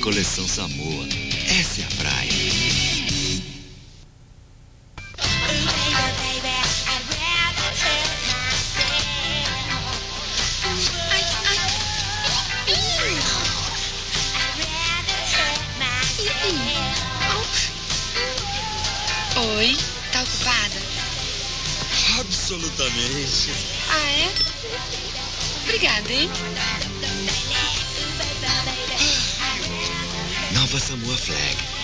coleção Samoa. Essa é a praia. Oi, tá ocupada? Absolutamente. Ah, é? Obrigada, hein? Nova Samoa Flag.